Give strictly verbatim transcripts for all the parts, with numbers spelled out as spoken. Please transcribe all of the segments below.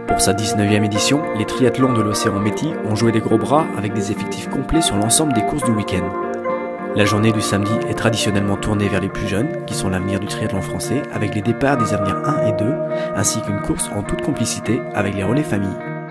Pour sa dix-neuvième édition, les triathlons de l'Océan Métis ont joué des gros bras avec des effectifs complets sur l'ensemble des courses du week-end. La journée du samedi est traditionnellement tournée vers les plus jeunes, qui sont l'avenir du triathlon français, avec les départs des avenirs un et deux, ainsi qu'une course en toute complicité avec les relais familles.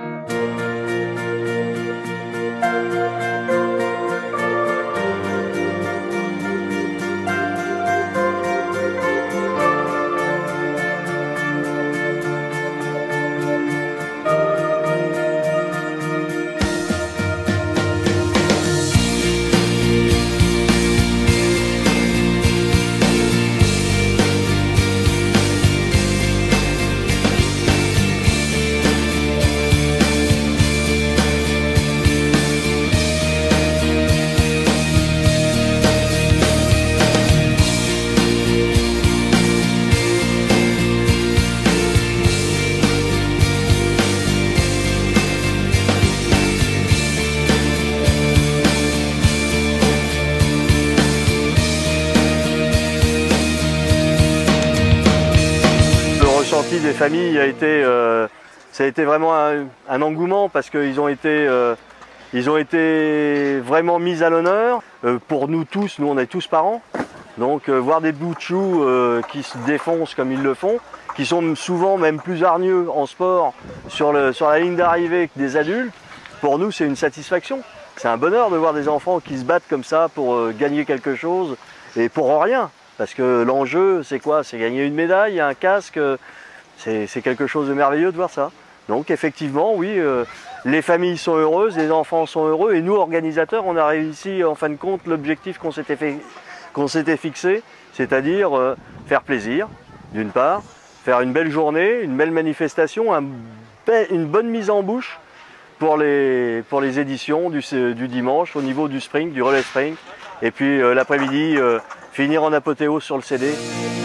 Des familles a été, euh, ça a été vraiment un, un engouement parce qu'ils ont été, euh, ils ont été vraiment mis à l'honneur. Euh, pour nous tous, nous on est tous parents, donc euh, voir des bouts de choux euh, qui se défoncent comme ils le font, qui sont souvent même plus hargneux en sport sur, le, sur la ligne d'arrivée que des adultes, pour nous c'est une satisfaction. C'est un bonheur de voir des enfants qui se battent comme ça pour euh, gagner quelque chose et pour rien. Parce que l'enjeu c'est quoi? C'est gagner une médaille, un casque. C'est quelque chose de merveilleux de voir ça. Donc effectivement, oui, euh, les familles sont heureuses, les enfants sont heureux, et nous, organisateurs, on a réussi en fin de compte l'objectif qu'on s'était qu'on s'était fixé, c'est-à-dire euh, faire plaisir, d'une part, faire une belle journée, une belle manifestation, un be une bonne mise en bouche pour les, pour les éditions du, du dimanche au niveau du sprint, du relais sprint, et puis euh, l'après-midi, euh, finir en apothéose sur le C D.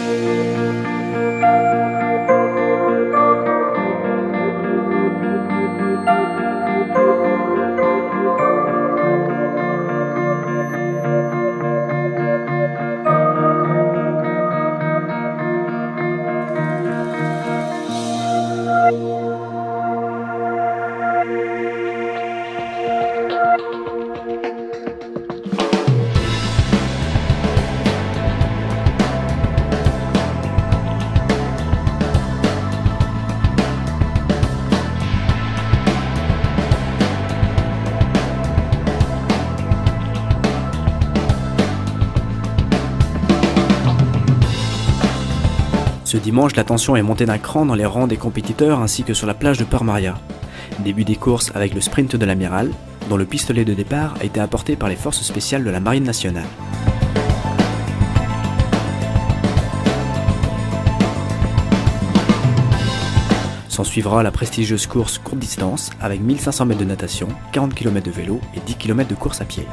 Ce dimanche, la tension est montée d'un cran dans les rangs des compétiteurs ainsi que sur la plage de Port Maria. Début des courses avec le sprint de l'Amiral, dont le pistolet de départ a été apporté par les forces spéciales de la Marine nationale. S'en suivra la prestigieuse course courte distance avec mille cinq cents mètres de natation, quarante kilomètres de vélo et dix kilomètres de course à pied.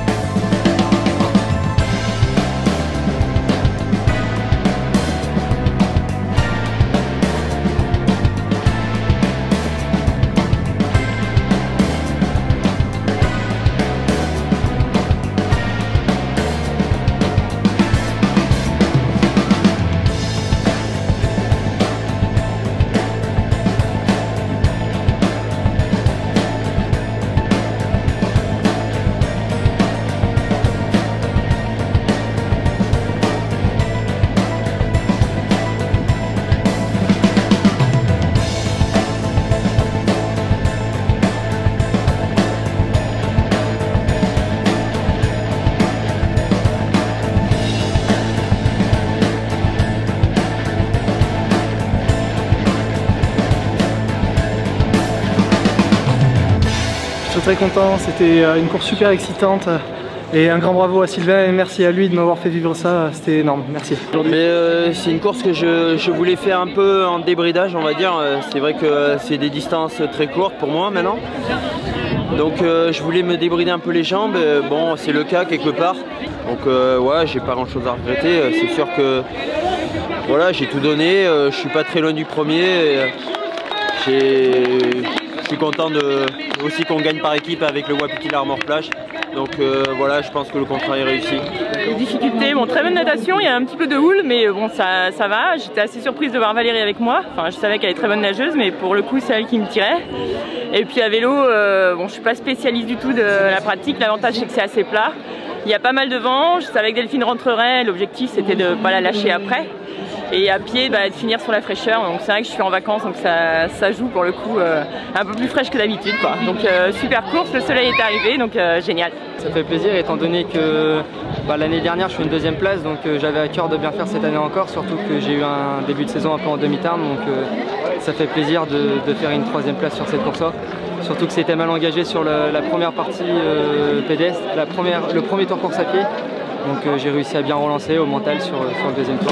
Je suis très content, c'était une course super excitante et un grand bravo à Sylvain et merci à lui de m'avoir fait vivre ça, c'était énorme, merci. Euh, c'est une course que je, je voulais faire un peu en débridage on va dire, c'est vrai que c'est des distances très courtes pour moi maintenant. Donc euh, je voulais me débrider un peu les jambes, bon c'est le cas quelque part. Donc euh, ouais, j'ai pas grand chose à regretter, c'est sûr que voilà, j'ai tout donné, euh, je suis pas très loin du premier. Je suis content de, aussi qu'on gagne par équipe avec le Wapiti Armor Plage. Donc euh, voilà, je pense que le contrat est réussi. Les difficultés, bon, très bonne natation, il y a un petit peu de houle, mais bon, ça, ça va. J'étais assez surprise de voir Valérie avec moi. Enfin, je savais qu'elle est très bonne nageuse, mais pour le coup, c'est elle qui me tirait. Et puis à vélo, euh, bon, je suis pas spécialiste du tout de la pratique. L'avantage, c'est que c'est assez plat. Il y a pas mal de vent. Je savais que Delphine rentrerait. L'objectif, c'était de ne pas la lâcher après. Et à pied, bah, de finir sur la fraîcheur. Donc c'est vrai que je suis en vacances, donc ça, ça joue pour le coup euh, un peu plus fraîche que d'habitude, quoi. Donc euh, super course, le soleil est arrivé, donc euh, génial. Ça fait plaisir étant donné que bah, l'année dernière je suis une deuxième place, donc euh, j'avais à cœur de bien faire cette année encore, surtout que j'ai eu un début de saison un peu en demi-teinte, donc euh, ça fait plaisir de, de faire une troisième place sur cette course-là. Surtout que c'était mal engagé sur le, la première partie euh, pédestre, la première, le premier tour course à pied, donc euh, j'ai réussi à bien relancer au mental sur, sur le deuxième tour.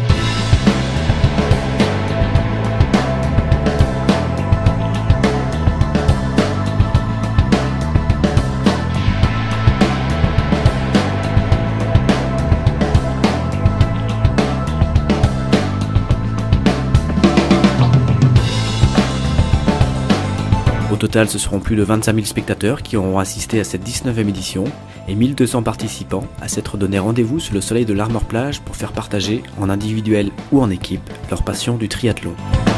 Au total, ce seront plus de vingt-cinq mille spectateurs qui auront assisté à cette dix-neuvième édition et mille deux cents participants à s'être donné rendez-vous sous le soleil de l'Armor Plage pour faire partager, en individuel ou en équipe, leur passion du triathlon.